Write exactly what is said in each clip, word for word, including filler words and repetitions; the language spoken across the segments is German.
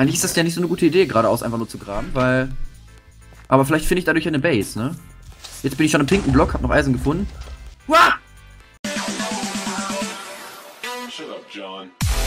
Eigentlich ist das ja nicht so eine gute Idee, geradeaus einfach nur zu graben, weil... Aber vielleicht finde ich dadurch eine Base, ne? Jetzt bin ich schon im pinken Block, hab noch Eisen gefunden. Uah! Shut up, John.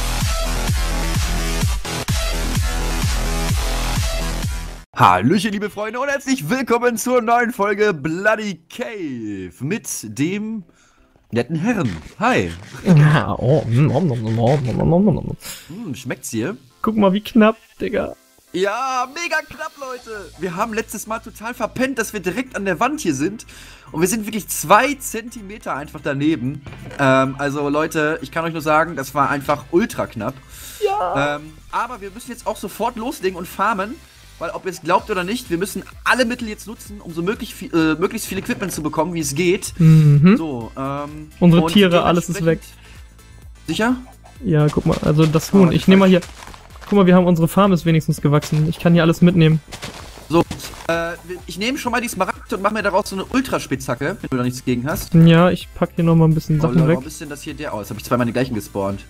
Hallöchen, liebe Freunde, und herzlich willkommen zur neuen Folge Bloody Cave mit dem netten Herren. Hi. Ja, oh, mm, nom, nom, nom, nom, nom, nom, nom. Hm, schmeckt's hier? Guck mal, wie knapp, Digga. Ja, mega knapp, Leute. Wir haben letztes Mal total verpennt, dass wir direkt an der Wand hier sind. Und wir sind wirklich zwei Zentimeter einfach daneben. Ähm, also Leute, ich kann euch nur sagen, das war einfach ultra knapp. Ja. Ähm, aber wir müssen jetzt auch sofort loslegen und farmen. Weil, ob ihr es glaubt oder nicht, wir müssen alle Mittel jetzt nutzen, um so möglich viel, äh, möglichst viel Equipment zu bekommen, wie es geht. Mhm. So, ähm... Unsere Tiere, alles ist weg. Sicher? Ja, guck mal, also das Huhn. Oh, ich nehme mal hier... Guck mal, wir haben unsere Farm ist wenigstens gewachsen. Ich kann hier alles mitnehmen. So, äh, ich nehme schon mal die Smaragde und mache mir daraus so eine Ultraspitzhacke, wenn du da nichts gegen hast. Ja, ich pack hier noch mal ein bisschen Oh, Sachen Leute, weg. warum ist denn das hier der aus? Habe ich zweimal den gleichen gespawnt.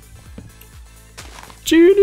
Julia!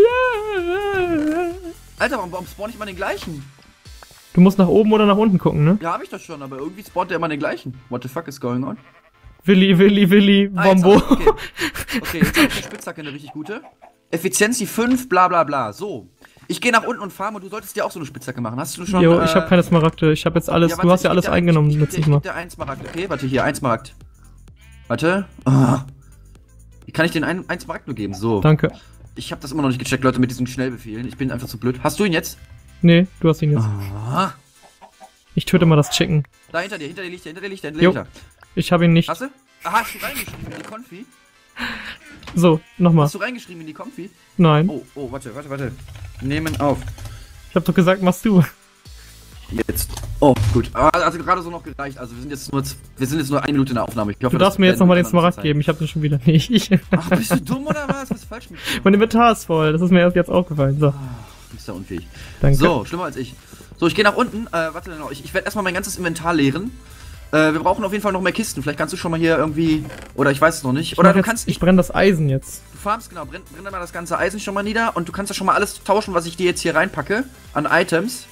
Alter, warum, warum spawn ich mal den gleichen? Du musst nach oben oder nach unten gucken, ne? Ja, habe ich das schon, aber irgendwie spawnt der immer den gleichen. What the fuck is going on? Willi, Willi, Willi, Ah, jetzt Bombo. hab ich- okay. Okay, jetzt habe ich die Spitzhacke, eine richtig gute. Effizienz fünf, bla bla bla. So. Ich gehe nach unten und farme und du solltest dir auch so eine Spitzhacke machen. Hast du schon... Jo, äh, ich habe keine Smaragde. Ich habe jetzt alles... warte, du hast ich ja geb alles dir ein- eingenommen ich, ich, letztes ich, Mal. Ich geb dir einen Smaragd, okay? Warte, hier, ein Smaragd. Warte. Ah. Wie kann ich den einen, einen Smaragd nur geben? So. Danke. Ich habe das immer noch nicht gecheckt, Leute, mit diesen Schnellbefehlen. Ich bin einfach zu blöd. Hast du ihn jetzt? Nee, du hast ihn jetzt. Ah. Ich töte mal das Chicken. Da hinter dir, hinter dir liegt er, hinter dir liegt er, hinter Jo. dir liegt Ich habe ihn nicht. er. Hast du? Ah, hast du reingeschrieben in die Konfi? So, nochmal. Hast du reingeschrieben in die Konfi? Nein. Oh, oh, warte, warte, warte. Nehmen auf. Ich habe doch gesagt, machst du. Jetzt. Oh, gut. Ah, also gerade so noch gereicht. Also wir sind jetzt nur, wir sind jetzt nur eine Minute in der Aufnahme. Ich hoffe, Du darfst das mir jetzt nochmal den kann man Smaragd uns geben. Ich habe den schon wieder nicht. Ach, bist du dumm oder was? Was ist falsch mit dir? Mein Inventar ist voll. Das ist mir erst jetzt aufgefallen. So, Du bist ja unfähig. danke. So, schlimmer als ich. So, ich gehe nach unten. Äh, warte noch. Ich, ich werde erstmal mein ganzes Inventar leeren. Äh, wir brauchen auf jeden Fall noch mehr Kisten. Vielleicht kannst du schon mal hier irgendwie. Oder ich weiß es noch nicht. Ich, Oder mach du jetzt, kannst. ich brenne das Eisen jetzt. Du farmst, genau. Brenn, brenn mal das ganze Eisen schon mal nieder. Und du kannst ja schon mal alles tauschen, was ich dir jetzt hier reinpacke. An Items.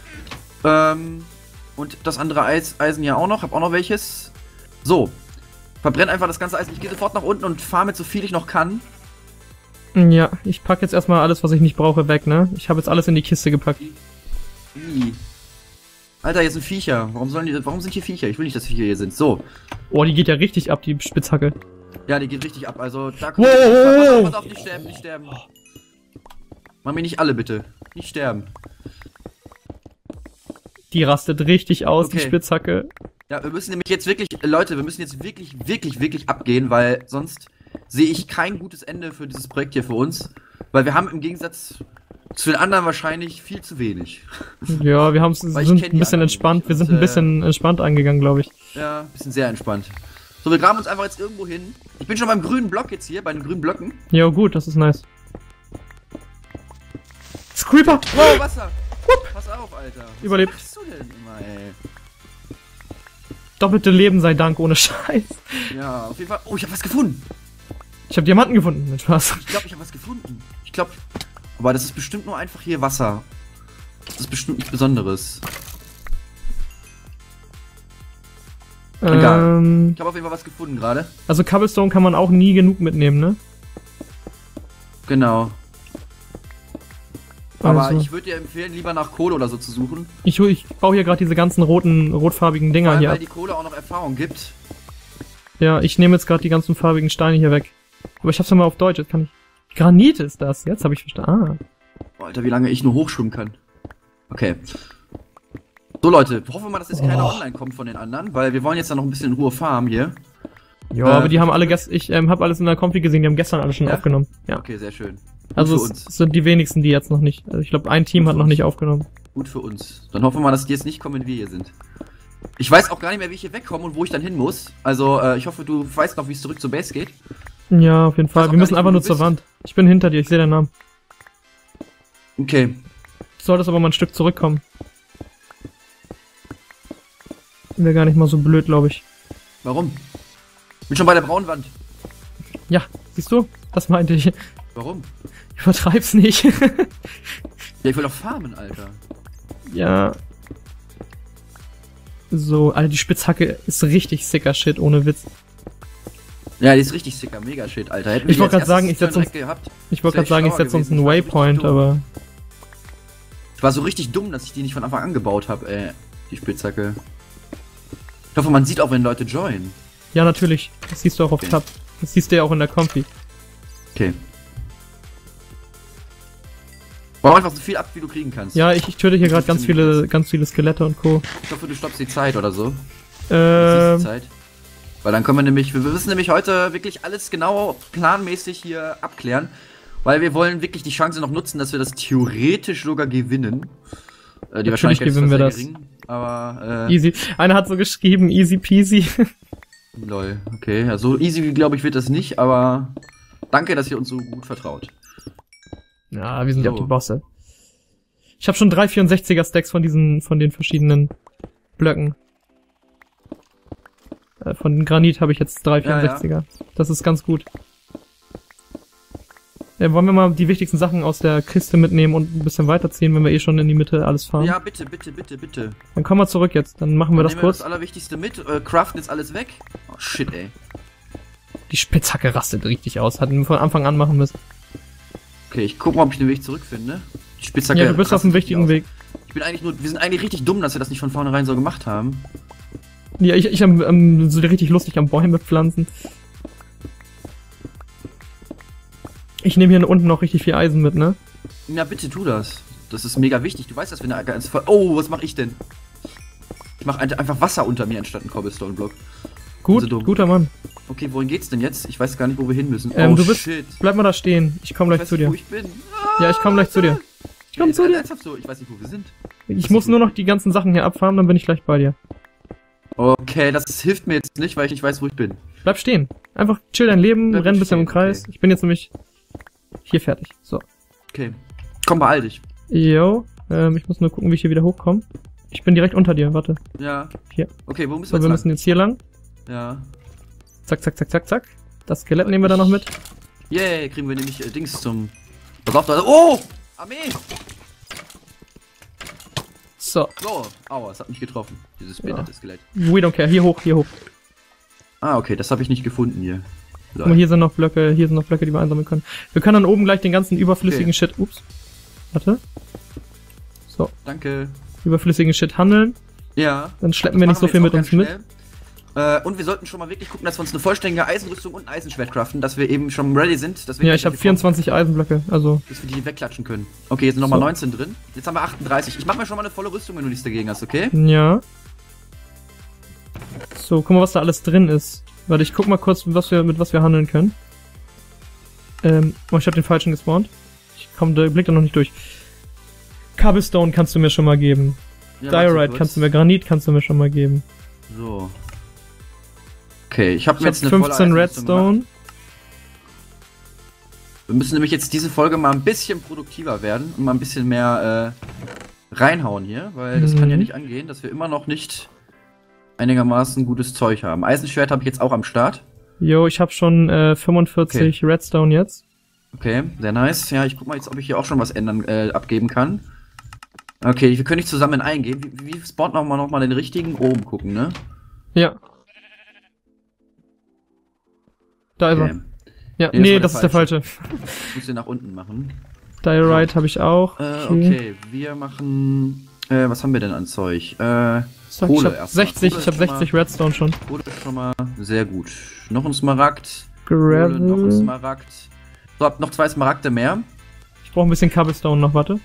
Ähm. Und das andere Eis, Eisen ja auch noch. Hab auch noch welches. So. Verbrenn einfach das ganze Eisen. Ich gehe sofort nach unten und farme jetzt so viel ich noch kann. Ja, ich pack jetzt erstmal alles, was ich nicht brauche, weg, ne? Ich habe jetzt alles in die Kiste gepackt. Wie? Alter, hier sind Viecher. Warum sollen die, warum sind hier Viecher? Ich will nicht, dass Viecher hier sind. So. Oh, die geht ja richtig ab, die Spitzhacke. Ja, die geht richtig ab. Also, da kommt. Wow, wow, Pass wow. auf, pass auf, nicht sterben, nicht sterben. Mach mir nicht alle, bitte. Nicht sterben. Die rastet richtig aus, die Okay. Spitzhacke. Ja, wir müssen nämlich jetzt wirklich, äh, Leute, wir müssen jetzt wirklich, wirklich, wirklich abgehen, weil sonst sehe ich kein gutes Ende für dieses Projekt hier für uns. Weil wir haben im Gegensatz zu den anderen wahrscheinlich viel zu wenig. Ja, wir haben Weil ich sind kenn die ein bisschen anderen entspannt. nicht. Wir sind Und, ein bisschen entspannt angegangen, glaube ich. Ja, bisschen sehr entspannt. So, wir graben uns einfach jetzt irgendwo hin. Ich bin schon beim grünen Block jetzt hier, bei den grünen Blöcken. Ja, gut, das ist nice. Creeper! Wow, Wasser! Pass auf, Alter. Was Überlebt. machst du denn immer, ey? Doppelte Leben sei Dank, ohne Scheiß. Ja, auf jeden Fall. Oh, ich habe was gefunden. Ich habe Diamanten gefunden, mit Spaß. Ich glaube, ich habe was gefunden. Ich glaube. Aber das ist bestimmt nur einfach hier Wasser. Das ist bestimmt nichts Besonderes. Egal. Ähm, Ich habe auf jeden Fall was gefunden gerade. also Cobblestone kann man auch nie genug mitnehmen, ne? Genau. Aber Also, ich würde dir empfehlen, lieber nach Kohle oder so zu suchen. ich, ich baue hier gerade diese ganzen roten, rotfarbigen Vor Dinger allem, hier weil ab. die Kohle auch noch Erfahrung gibt. Ja, ich nehme jetzt gerade die ganzen farbigen Steine hier weg. Aber ich hab's ja mal auf Deutsch, jetzt kann ich... Granit ist das, jetzt habe ich verstanden. Ah. Boah, Alter, wie lange ich nur hochschwimmen kann. Okay. So, Leute, hoffen wir mal, dass jetzt keiner Oh. online kommt von den anderen, weil wir wollen jetzt dann noch ein bisschen in Ruhe farmen hier. Ja, Äh, aber die haben alle gestern... Ich ähm, habe alles in der Konfi gesehen, die haben gestern alle schon Ja? aufgenommen. Ja. Okay, sehr schön. Gut Also für es, uns. es sind die wenigsten, die jetzt noch nicht... Also ich glaube, ein Team Gut hat für noch uns. nicht aufgenommen. Gut für uns. Dann hoffen wir mal, dass die jetzt nicht kommen, wenn wir hier sind. Ich weiß auch gar nicht mehr, wie ich hier wegkomme und wo ich dann hin muss. Also, äh, ich hoffe, du weißt noch, wie es zurück zur Base geht. Ja, auf jeden weiß Fall. auch Wir gar müssen nicht, einfach wo nur du zur bist. Wand. Ich bin hinter dir, ich sehe deinen Namen. Okay. Du solltest aber mal ein Stück zurückkommen. Wäre gar nicht mal so blöd, glaube ich. Warum? Bin schon bei der braunen Wand. Ja, siehst du? Das meinte ich. Warum? Übertreib's nicht. Ja, ich will doch farmen, Alter. Ja. So, Alter, die Spitzhacke ist richtig sicker Shit, ohne Witz. Ja, die ist richtig sicker, mega Shit, Alter. Hätten Ich wir wollte als gerade sagen, erstes ich setze uns, Dreck gehabt. ich wollte wär gerade sagen, ich schlauer setze uns gewesen. einen Ich war richtig Waypoint, dumm. aber Ich war so richtig dumm, dass ich die nicht von Anfang an gebaut habe, ey. Die Spitzhacke. Ich hoffe, man sieht auch, wenn Leute joinen. ja, natürlich. Das siehst du auch auf Okay. Tab. Das siehst du ja auch in der Comfy. Okay. Bau einfach so viel ab, wie du kriegen kannst. Ja, ich, ich töte hier gerade ganz Funktioniert viele, ganz viele Skelette und Co. Ich hoffe, du stoppst die Zeit oder so. Ähm, Die Zeit. Weil dann können wir nämlich, wir wissen nämlich heute wirklich alles genau planmäßig hier abklären. Weil wir wollen wirklich die Chance noch nutzen, dass wir das theoretisch sogar gewinnen. Äh, die Natürlich Wahrscheinlichkeit ist gewinnen wir zwar das. sehr gering, aber äh, easy. Einer hat so geschrieben, easy peasy. lol, okay. Ja, so easy, glaube ich, wird das nicht, aber danke, dass ihr uns so gut vertraut. Ja, wir sind ja So. auch die Bosse. Ich habe schon drei vierundsechziger Stacks von diesen, von den verschiedenen Blöcken. Äh, von den Granit habe ich jetzt drei Ja, ja. vierundsechziger. Das ist ganz gut. Äh, wollen wir mal die wichtigsten Sachen aus der Kiste mitnehmen und ein bisschen weiterziehen, wenn wir eh schon in die Mitte alles fahren? Ja, bitte, bitte, bitte, bitte. Dann kommen wir zurück jetzt. Dann machen wir das Nehmen wir kurz. das Allerwichtigste mit, äh, craften jetzt alles weg. Oh, shit, ey. Die Spitzhacke rastet richtig aus. Hatten wir von Anfang an machen müssen. Okay, ich guck mal, ob ich den Weg zurückfinde. Die Spitzhacke Ja, du bist auf dem rastet richtigen aus. Weg. Ich bin eigentlich nur, wir sind eigentlich richtig dumm, dass wir das nicht von vornherein so gemacht haben. Ja, ich, ich am, am, so richtig lustig am Bäume pflanzen. Ich nehme hier unten noch richtig viel Eisen mit, ne? Na, bitte tu das. Das ist mega wichtig. Du weißt, dass wir eine ganze Voll. Oh, was mache ich denn? Ich mache einfach Wasser unter mir anstatt einen Cobblestone-Block. Gut, So dumm. guter Mann. Okay, wohin geht's denn jetzt? Ich weiß gar nicht, wo wir hin müssen. Ähm, oh, du bist, shit. bleib mal da stehen. Ich komme Ich gleich weiß zu nicht, dir. wo ich bin. Ja, ich komme gleich zu dir. Ich komme Ey, zu dir. ernsthaft so? Ich weiß nicht, wo wir sind. Ich muss nur noch die ganzen Sachen hier abfarmen, dann bin ich gleich bei dir. Okay, das hilft mir jetzt nicht, weil ich nicht weiß, wo ich bin. Bleib stehen. Einfach chill dein Leben, Bleib renn ein bisschen im stehen, Kreis. okay. Ich bin jetzt nämlich hier fertig. So. Okay. Komm, beeil dich. Jo, ähm, ich muss nur gucken, wie ich hier wieder hochkomme. Ich bin direkt unter dir, warte. Ja. Hier. Okay, wo müssen So, wir wir jetzt müssen jetzt hier lang. lang? Ja. Zack, zack, zack, zack, zack. Das Skelett nehmen wir da noch mit. Yay, kriegen wir nämlich äh, Dings zum... Pass auf, da... Oh! Armee! So, So. Aua, es hat mich getroffen. Dieses behinderte Skelett. we don't care. Hier hoch, hier hoch. Ah, okay, das habe ich nicht gefunden hier. Guck mal, hier sind noch Blöcke, hier sind noch Blöcke, die wir einsammeln können. Wir können dann oben gleich den ganzen überflüssigen Okay. Shit... Ups. Warte. So, Danke. überflüssigen Shit handeln. Ja. Dann schleppen wir nicht so viel mit uns mit. Äh, und wir sollten schon mal wirklich gucken, dass wir uns eine vollständige Eisenrüstung und ein Eisenschwert craften, dass wir eben schon ready sind. Dass wir Ja, ich habe vierundzwanzig Eisenblöcke, also... Dass wir die wegklatschen können. Okay, jetzt sind nochmal So. neunzehn drin. Jetzt haben wir achtunddreißig. Ich mach mir schon mal eine volle Rüstung, wenn du nichts dagegen hast, okay? Ja. So, guck mal, was da alles drin ist. Warte, ich guck mal kurz, was wir, mit was wir handeln können. Ähm, oh, ich habe den falschen gespawnt. Ich komm, der blickt da noch nicht durch. Cobblestone kannst du mir schon mal geben. Ja, warte Diorite kurz. kannst du mir, Granit kannst du mir schon mal geben. So. Okay, ich habe Ich mir hab jetzt eine volle fünfzehn Eisenrüstung Redstone. gemacht. Wir müssen nämlich jetzt diese Folge mal ein bisschen produktiver werden und mal ein bisschen mehr äh, reinhauen hier, weil das Mhm. kann ja nicht angehen, dass wir immer noch nicht einigermaßen gutes Zeug haben. Eisenschwert habe ich jetzt auch am Start. Jo, ich habe schon äh, fünfundvierzig Redstone jetzt. Okay, sehr nice. Ja, ich guck mal jetzt, ob ich hier auch schon was ändern, äh, abgeben kann. Okay, wir können nicht zusammen eingehen. Wie, wie spawnt noch mal, noch mal den richtigen? Oben gucken, ne? Ja. Da ist Okay. er. Ja, Nee, nee, das das, war ist der der falsche. Ich muss den nach unten machen. Diorite habe ich auch. Äh, okay, wir machen. Äh, was haben wir denn an Zeug? Äh, So, Kohle ich habe erstmal. sechzig, Kohle ich habe ist schon sechzig Redstone schon. Kohle ist schon mal sehr gut. Noch ein Smaragd. Kohle, noch ein Gravel. Smaragd. So, habt noch zwei Smaragde mehr. Ich brauche ein bisschen Cobblestone noch, warte.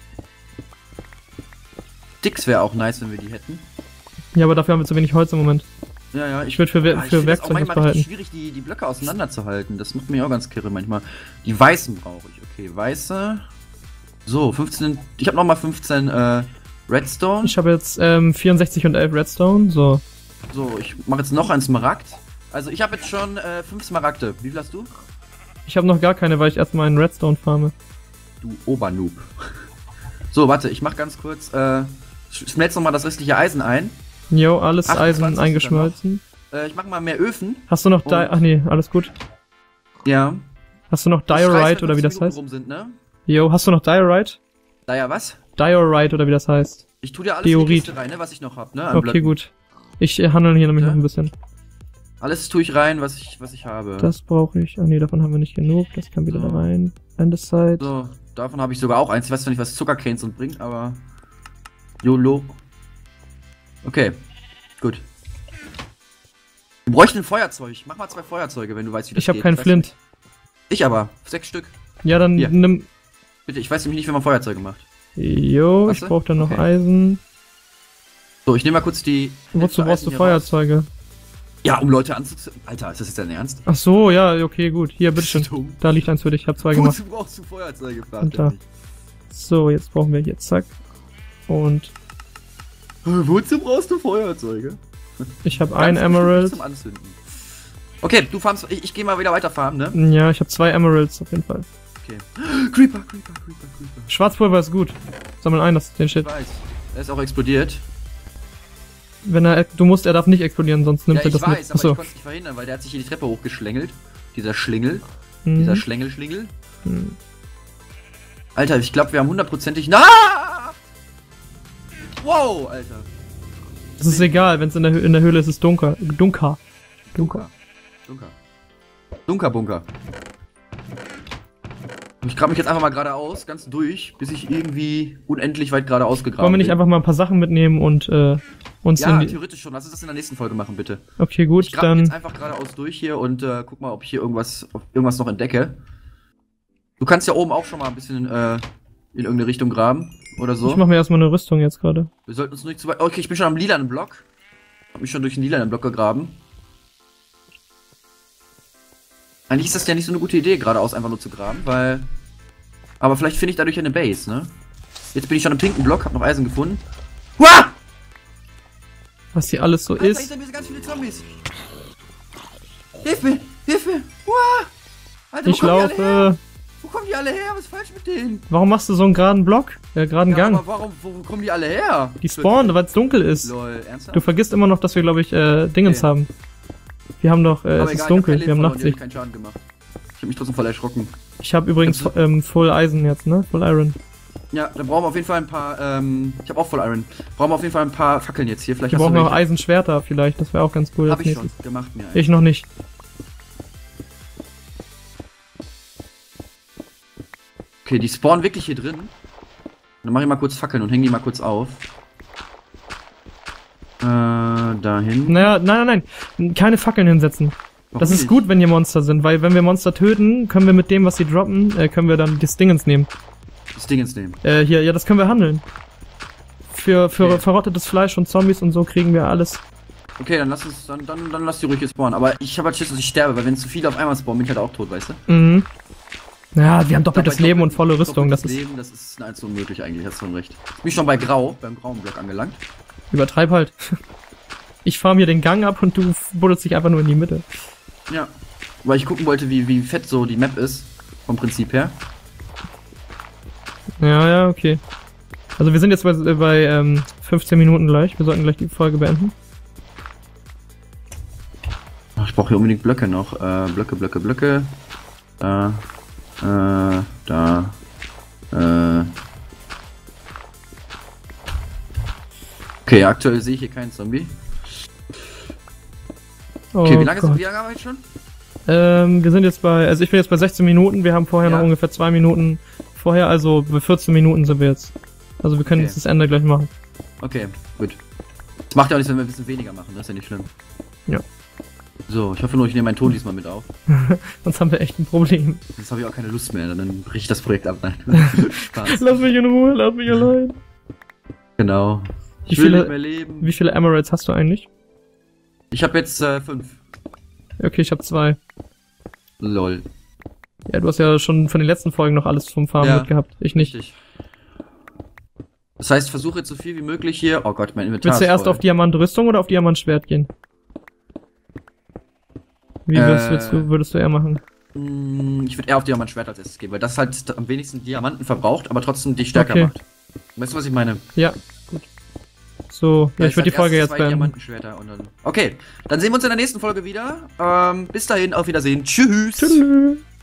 Dix wäre auch nice, wenn wir die hätten. Ja, aber dafür haben wir zu wenig Holz im Moment. Ja, ja, Ich würde für, Wer- Ah, ich für find das auch Werkzeug was manchmal richtig behalten. schwierig, die, die Blöcke auseinanderzuhalten. Das macht mich auch ganz kirre manchmal. Die weißen brauche ich. Okay, weiße. So, fünfzehn. Ich habe nochmal fünfzehn äh, Redstone. Ich habe jetzt ähm, vierundsechzig und elf Redstone, so. So, ich mache jetzt noch einen Smaragd. Also ich habe jetzt schon äh, fünf Smaragde. Wie viel hast du? Ich habe noch gar keine, weil ich erstmal einen Redstone farme. Du Obernoob. So, warte, ich mach ganz kurz. Äh, schmelz nochmal das restliche Eisen ein. Jo, alles achtundzwanzig Eisen sind da eingeschmolzen. Äh, ich mach mal mehr Öfen. Hast du noch Di Und- Ach nee, alles gut. Ja. Hast du noch Ich reiß, wenn Diorite oder wie das fünfzehn Minuten heißt? rum sind, ne? Jo, hast du noch Diorite? Da ja was? Diorite oder wie das heißt. Ich tu dir alles in die Diorit. Kiste rein, ne, was ich noch hab, ne? an Okay, Blöcken. gut. Ich äh, handle hier nämlich Ja. noch ein bisschen. Alles tue ich rein, was ich, was ich habe. Das brauche ich. Ah nee, davon haben wir nicht genug. Das kann wieder So. da rein. Andesite. So, davon habe ich sogar auch eins. Ich weiß zwar nicht, was Zuckercanes und bringt, aber... YOLO. Okay, gut. Wir bräuchten ein Feuerzeug. Mach mal zwei Feuerzeuge, wenn du weißt, wie das Ich habe geht. keinen weiß Flint. nicht. Ich aber. Sechs Stück. Ja, dann Hier. nimm... Bitte, ich weiß nämlich nicht, wie man Feuerzeuge macht. Jo, Hast ich du? brauche dann noch Okay. Eisen. So, ich nehme mal kurz die... Wozu Eisen brauchst du hier raus. Feuerzeuge? Ja, um Leute anzuzünden. Alter, ist das jetzt dein Ernst? Ach so, ja, okay, gut. Hier, bitteschön. Dumm. Da liegt eins für dich. Ich habe zwei gemacht. Wozu brauchst du Feuerzeuge? Frag Und dich da. nicht. So, jetzt brauchen wir hier, zack. Und Äh, Wozu brauchst du Feuerzeuge? ich habe Ganz ein bestimmt Emerald. Zum Anzünden. Okay, du farmst. Ich, ich gehe mal wieder weiter farmen, ne? Ja, ich habe zwei Emeralds auf jeden Fall. Okay. Creeper, Creeper, Creeper, Creeper. Schwarzpulver ist gut. Sammel ein, das den Ich Shit. weiß. Er ist auch explodiert. Wenn er, du musst, er darf nicht explodieren, sonst nimmt Ja, er ich das weiß, mit. aber Achso. ich konnte es nicht verhindern, weil der hat sich hier die Treppe hochgeschlängelt. Dieser Schlingel. Mhm. Dieser Schlängelschlingel. Hm. Alter, ich glaube, wir haben hundertprozentig... Na! Wow, Alter. Das ist egal, wenn es in der, Hö- in der Höhle ist, ist es dunkel. Dunker. Dunker. Dunker. Dunker Bunker. Ich grab mich jetzt einfach mal geradeaus, ganz durch, bis ich irgendwie unendlich weit geradeaus gegraben Wollen wir nicht bin. einfach mal ein paar Sachen mitnehmen und äh, uns Ja, in die... theoretisch schon. Lass uns das in der nächsten Folge machen, bitte. Okay, gut, Ich grab mich dann... jetzt einfach geradeaus durch hier und äh, guck mal, ob ich hier irgendwas, ob irgendwas noch entdecke. Du kannst ja oben auch schon mal ein bisschen äh, in irgendeine Richtung graben oder so. Ich mache mir erstmal eine Rüstung jetzt gerade. Wir sollten uns nicht zu weit... Okay, ich bin schon am lilanen Block. Hab mich schon durch den lilanen Block gegraben. Eigentlich ist das ja nicht so eine gute Idee, geradeaus einfach nur zu graben, weil... Aber vielleicht finde ich dadurch eine Base, ne? Jetzt bin ich schon im pinken Block, hab noch Eisen gefunden. Huah! Was hier alles so Alter, ist. hinter mir sind ganz viele Zombies. Hilf mir! Hilf mir! Huah! Alter, wo Ich kommen die alle her? laufe... Wo kommen die alle her? Was ist falsch mit denen? Warum machst du so einen geraden Block? Äh, geraden Ja, Gang. aber warum, wo kommen die alle her? Die spawnen, weil es dunkel ist. Lol, ernsthaft? Du vergisst immer noch, dass wir, glaube ich, äh, Dingens Okay. haben. Wir haben doch, äh, Aber es ist egal, dunkel, ich hab kein wir haben Leben verloren, die Nachtsicht. hab keinen Schaden gemacht. Ich hab mich trotzdem voll erschrocken. Ich habe übrigens Also- ähm, Full Eisen jetzt, ne? Full Iron. Ja, dann brauchen wir auf jeden Fall ein paar, ähm, ich habe auch voll Iron. Brauchen wir auf jeden Fall ein paar Fackeln jetzt hier. Vielleicht Wir hast brauchen du noch welche. Eisenschwerter vielleicht, das wäre auch ganz cool Hab als ich schon nächstes. gemacht mir. Ich noch nicht. Okay, die spawnen wirklich hier drin. Dann mache ich mal kurz Fackeln und hänge die mal kurz auf. Äh, dahin. Naja, nein, nein, nein. Keine Fackeln hinsetzen. Warum Das ist nicht? gut, wenn hier Monster sind, weil wenn wir Monster töten, können wir mit dem, was sie droppen, äh, können wir dann das Dingens nehmen. Das Ding ins nehmen. Äh, hier, ja, das können wir handeln. Für, für Okay. verrottetes Fleisch und Zombies und so kriegen wir alles. Okay, dann lass uns, dann, dann, dann lass die ruhig hier spawnen. Aber ich habe halt Schiss, dass ich sterbe, weil wenn zu viele auf einmal spawnen, bin ich halt auch tot, weißt du? Mhm. Ja, wir haben doppeltes Ich glaub, bei Leben und doppeltem- volle Rüstung, das doppeltes ist... Leben, das ist nahezu unmöglich eigentlich, hast du schon recht. Ich bin schon bei Grau, beim grauen Block angelangt. Übertreib halt. Ich farm hier den Gang ab und du buddelst dich einfach nur in die Mitte. Ja. Weil ich gucken wollte, wie, wie fett so die Map ist. Vom Prinzip her. Ja, ja, okay. Also wir sind jetzt bei, äh, bei ähm, fünfzehn Minuten gleich. Wir sollten gleich die Folge beenden. Ach, ich brauche hier unbedingt Blöcke noch. Äh, Blöcke, Blöcke, Blöcke. Da. Äh, da. Äh. Okay, aktuell sehe ich hier keinen Zombie. Okay, Oh wie lange Gott. sind wir jetzt schon? Ähm, wir sind jetzt bei, also ich bin jetzt bei sechzehn Minuten, wir haben vorher Ja. noch ungefähr zwei Minuten vorher, also bei vierzehn Minuten sind wir jetzt. Also wir können Okay. jetzt das Ende gleich machen. Okay, gut. Das macht ja auch nichts, wenn wir ein bisschen weniger machen, das ist ja nicht schlimm. Ja. So, ich hoffe nur, ich nehme meinen Ton diesmal mit auf. Sonst haben wir echt ein Problem. Jetzt habe ich auch keine Lust mehr, dann breche ich das Projekt ab. Nein. Spaß. Lass mich in Ruhe, lass mich allein. Genau. Wie Ich will viele- nicht mehr leben. Wie viele Emeralds hast du eigentlich? Ich habe jetzt äh, fünf. Okay, ich habe zwei. Lol. Ja, du hast ja schon von den letzten Folgen noch alles vom Farm Ja. mitgehabt. Ich nicht. Richtig. Das heißt, versuche jetzt so viel wie möglich hier. Oh Gott, mein Inventar Willst du ist erst voll. auf Diamantrüstung oder auf Diamantschwert gehen? Wie würdest, Äh. würdest du, würdest du eher machen? Mm, Ich würde eher auf Diamantschwert als erstes gehen, weil das halt am wenigsten Diamanten verbraucht, aber trotzdem dich stärker Okay. macht. Weißt du, was ich meine? Ja, gut. So, ja, ich würde die Folge jetzt zwei beenden. Diamantenschwerter und dann. Okay, dann sehen wir uns in der nächsten Folge wieder. Ähm, bis dahin, auf Wiedersehen. Tschüss. Tschüss.